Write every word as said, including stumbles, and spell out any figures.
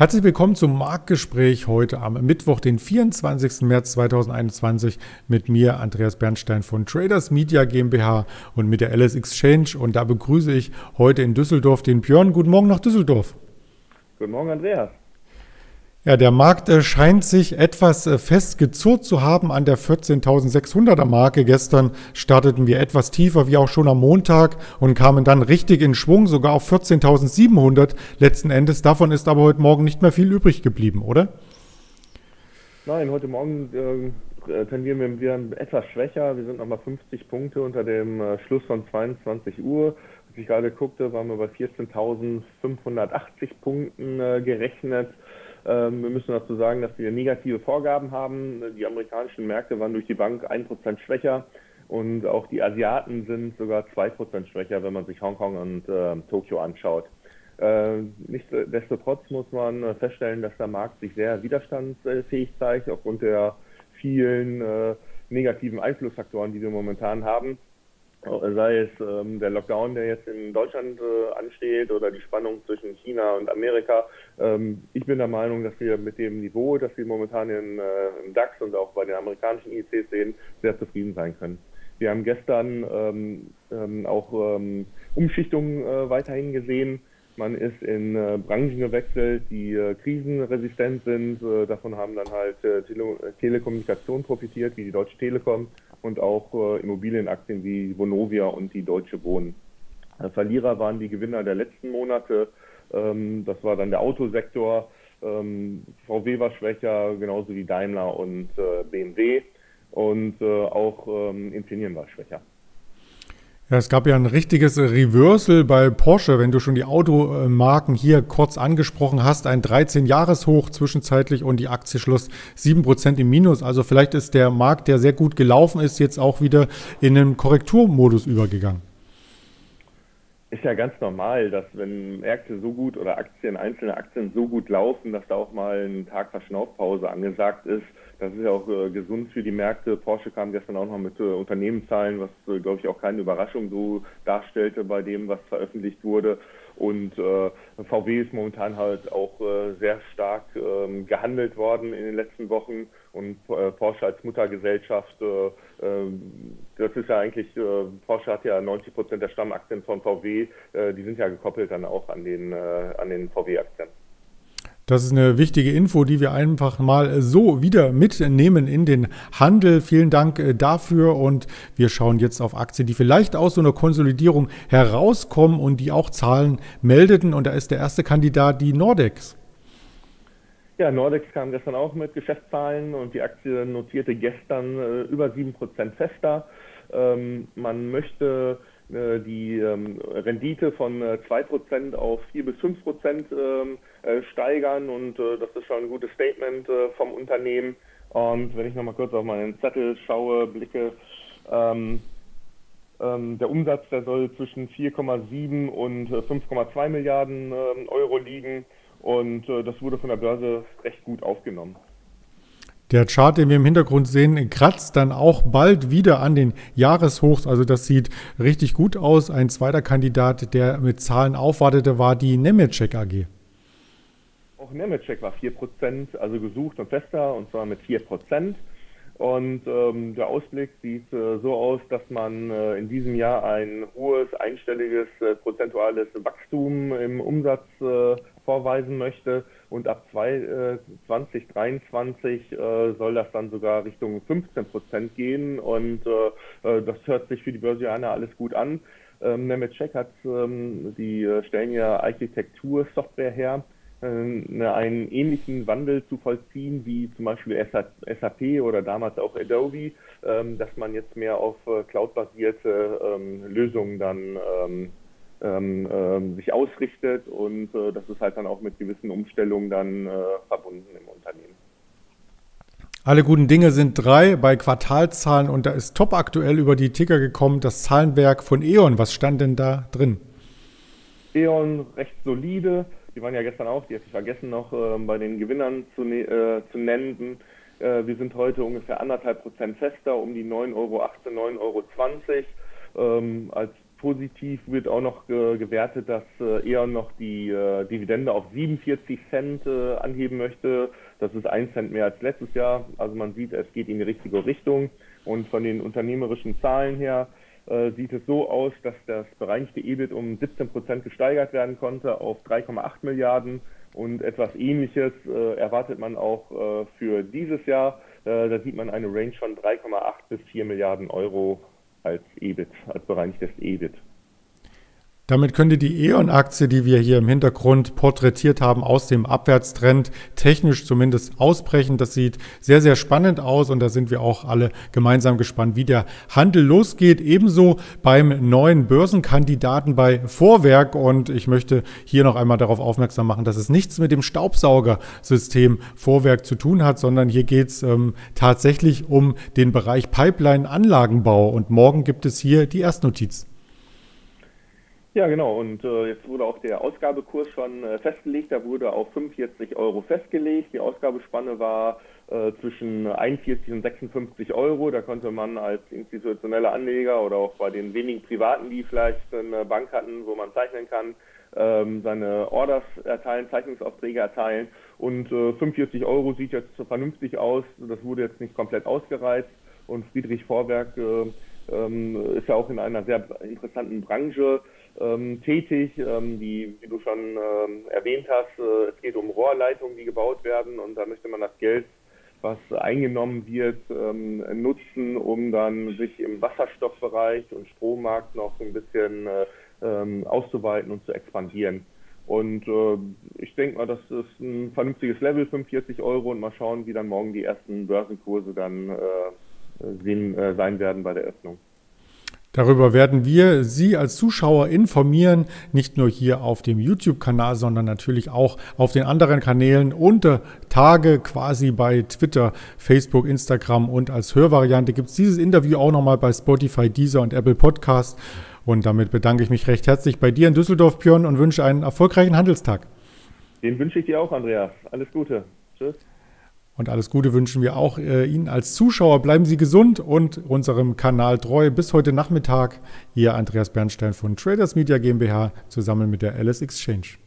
Herzlich willkommen zum Marktgespräch heute am Mittwoch, den vierundzwanzigsten März zweitausendeinundzwanzig mit mir, Andreas Bernstein von Traders Media GmbH und mit der L S Exchange. Und da begrüße ich heute in Düsseldorf den Björn. Guten Morgen nach Düsseldorf. Guten Morgen, Andreas. Ja, der Markt äh, scheint sich etwas äh, festgezurrt zu haben an der vierzehntausendsechshunderter Marke. Gestern starteten wir etwas tiefer, wie auch schon am Montag, und kamen dann richtig in Schwung, sogar auf vierzehntausendsiebenhundert letzten Endes. Davon ist aber heute Morgen nicht mehr viel übrig geblieben, oder? Nein, heute Morgen äh, tendieren wir wieder etwas schwächer. Wir sind nochmal fünfzig Punkte unter dem äh, Schluss von zweiundzwanzig Uhr. Als ich gerade guckte, waren wir bei vierzehntausendfünfhundertachtzig Punkten äh, gerechnet. Wir müssen dazu sagen, dass wir negative Vorgaben haben. Die amerikanischen Märkte waren durch die Bank ein Prozent schwächer und auch die Asiaten sind sogar zwei Prozent schwächer, wenn man sich Hongkong und äh, Tokio anschaut. Äh, nichtsdestotrotz muss man feststellen, dass der Markt sich sehr widerstandsfähig zeigt, aufgrund der vielen äh, negativen Einflussfaktoren, die wir momentan haben. Sei es ähm, der Lockdown, der jetzt in Deutschland äh, ansteht, oder die Spannung zwischen China und Amerika. Ähm, ich bin der Meinung, dass wir mit dem Niveau, das wir momentan in, äh, im DAX und auch bei den amerikanischen Indizes sehen, sehr zufrieden sein können. Wir haben gestern ähm, ähm, auch ähm, Umschichtungen äh, weiterhin gesehen. Man ist in äh, Branchen gewechselt, die äh, krisenresistent sind. Äh, davon haben dann halt äh, Tele Telekommunikation profitiert, wie die Deutsche Telekom, und auch äh, Immobilienaktien wie Vonovia und die Deutsche Wohnen. Äh, Verlierer waren die Gewinner der letzten Monate. Ähm, das war dann der Autosektor. Ähm, V W war schwächer, genauso wie Daimler und äh, B M W. Und äh, auch ähm, Infineon war schwächer. Ja, es gab ja ein richtiges Reversal bei Porsche, wenn du schon die Automarken hier kurz angesprochen hast. Ein dreizehn-Jahres-Hoch zwischenzeitlich und die Aktie schloss sieben Prozent im Minus. Also vielleicht ist der Markt, der sehr gut gelaufen ist, jetzt auch wieder in einen Korrekturmodus übergegangen. Ist ja ganz normal, dass wenn Märkte so gut oder Aktien, einzelne Aktien so gut laufen, dass da auch mal ein Tag Verschnaufpause angesagt ist. Das ist ja auch äh, gesund für die Märkte. Porsche kam gestern auch noch mit äh, Unternehmenszahlen, was, äh, glaube ich, auch keine Überraschung so darstellte bei dem, was veröffentlicht wurde. Und äh, V W ist momentan halt auch äh, sehr stark äh, gehandelt worden in den letzten Wochen. Und äh, Porsche als Muttergesellschaft, äh, äh, das ist ja eigentlich, äh, Porsche hat ja neunzig Prozent der Stammaktien von V W, äh, die sind ja gekoppelt dann auch an den, äh, an den V W-Aktien. Das ist eine wichtige Info, die wir einfach mal so wieder mitnehmen in den Handel. Vielen Dank dafür, und wir schauen jetzt auf Aktien, die vielleicht aus so einer Konsolidierung herauskommen und die auch Zahlen meldeten. Und da ist der erste Kandidat die Nordex. Ja, Nordex kam gestern auch mit Geschäftszahlen und die Aktie notierte gestern äh, über sieben Prozent fester. Ähm, man möchte äh, die ähm, Rendite von äh, zwei Prozent auf vier bis fünf Prozent ähm, äh, steigern, und äh, das ist schon ein gutes Statement äh, vom Unternehmen. Und wenn ich nochmal kurz auf meinen Zettel schaue, blicke, ähm, ähm, der Umsatz, der soll zwischen vier Komma sieben und äh, fünf Komma zwei Milliarden äh, Euro liegen. Und äh, das wurde von der Börse recht gut aufgenommen. Der Chart, den wir im Hintergrund sehen, kratzt dann auch bald wieder an den Jahreshochs. Also das sieht richtig gut aus. Ein zweiter Kandidat, der mit Zahlen aufwartete, war die Nemetschek A G. Auch Nemetschek war vier Prozent, also gesucht und fester, und zwar mit vier Prozent. Und ähm, der Ausblick sieht äh, so aus, dass man äh, in diesem Jahr ein hohes, einstelliges, äh, prozentuales Wachstum im Umsatz äh, vorweisen möchte. Und ab zwanzig dreiundzwanzig äh, soll das dann sogar Richtung fünfzehn Prozent gehen. Und äh, das hört sich für die Börsianer alles gut an. Ähm, Nemetschek hat, ähm, die äh, stellen ja Architektursoftware her, einen ähnlichen Wandel zu vollziehen wie zum Beispiel S A P oder damals auch Adobe, dass man jetzt mehr auf cloud-basierte Lösungen dann sich ausrichtet, und das ist halt dann auch mit gewissen Umstellungen dann verbunden im Unternehmen. Alle guten Dinge sind drei bei Quartalzahlen, und da ist top aktuell über die Ticker gekommen das Zahlenwerk von E.ON. Was stand denn da drin? E.ON recht solide. Die waren ja gestern auch, die hatte ich vergessen noch äh, bei den Gewinnern zu, ne äh, zu nennen. Äh, wir sind heute ungefähr anderthalb Prozent fester, um die neun Euro achtzehn, neun Euro zwanzig. Ähm, als positiv wird auch noch äh, gewertet, dass äh, E.ON noch die äh, Dividende auf siebenundvierzig Cent äh, anheben möchte. Das ist ein Cent mehr als letztes Jahr. Also man sieht, es geht in die richtige Richtung. Und von den unternehmerischen Zahlen her äh, sieht es so aus, dass das bereinigte E B I T um siebzehn Prozent gesteigert werden konnte auf drei Komma acht Milliarden. Und etwas Ähnliches äh, erwartet man auch äh, für dieses Jahr. Äh, da sieht man eine Range von drei Komma acht bis vier Milliarden Euro als E B I T, als bereinigtes E B I T. Damit könnte die E.ON-Aktie, die wir hier im Hintergrund porträtiert haben, aus dem Abwärtstrend technisch zumindest ausbrechen. Das sieht sehr, sehr spannend aus und da sind wir auch alle gemeinsam gespannt, wie der Handel losgeht. Ebenso beim neuen Börsenkandidaten bei Vorwerk, und ich möchte hier noch einmal darauf aufmerksam machen, dass es nichts mit dem Staubsaugersystem Vorwerk zu tun hat, sondern hier geht es ähm, tatsächlich um den Bereich Pipeline-Anlagenbau, und morgen gibt es hier die Erstnotiz. Ja, genau. Und äh, jetzt wurde auch der Ausgabekurs schon äh, festgelegt. Da wurde auf fünfundvierzig Euro festgelegt. Die Ausgabespanne war äh, zwischen einundvierzig und sechsundfünfzig Euro. Da konnte man als institutioneller Anleger oder auch bei den wenigen Privaten, die vielleicht eine Bank hatten, wo man zeichnen kann, ähm, seine Orders erteilen, Zeichnungsaufträge erteilen. Und äh, fünfundvierzig Euro sieht jetzt so vernünftig aus. Das wurde jetzt nicht komplett ausgereizt. Und Friedrich Vorwerk äh, ähm, ist ja auch in einer sehr interessanten Branche Ähm, tätig, ähm, die, wie du schon ähm, erwähnt hast, äh, es geht um Rohrleitungen, die gebaut werden, und da möchte man das Geld, was eingenommen wird, ähm, nutzen, um dann sich im Wasserstoffbereich und Strommarkt noch ein bisschen äh, ähm, auszuweiten und zu expandieren. Und äh, ich denke mal, das ist ein vernünftiges Level, fünfundvierzig Euro, und mal schauen, wie dann morgen die ersten Börsenkurse dann äh, sehen, äh, sein werden bei der Öffnung. Darüber werden wir Sie als Zuschauer informieren, nicht nur hier auf dem YouTube-Kanal, sondern natürlich auch auf den anderen Kanälen unter Tage, quasi bei Twitter, Facebook, Instagram, und als Hörvariante gibt es dieses Interview auch nochmal bei Spotify, Deezer und Apple Podcast. Und damit bedanke ich mich recht herzlich bei dir in Düsseldorf, Björn, und wünsche einen erfolgreichen Handelstag. Den wünsche ich dir auch, Andreas. Alles Gute. Tschüss. Und alles Gute wünschen wir auch äh, Ihnen als Zuschauer. Bleiben Sie gesund und unserem Kanal treu. Bis heute Nachmittag. Ihr Andreas Bernstein von Traders Media GmbH zusammen mit der L S Exchange.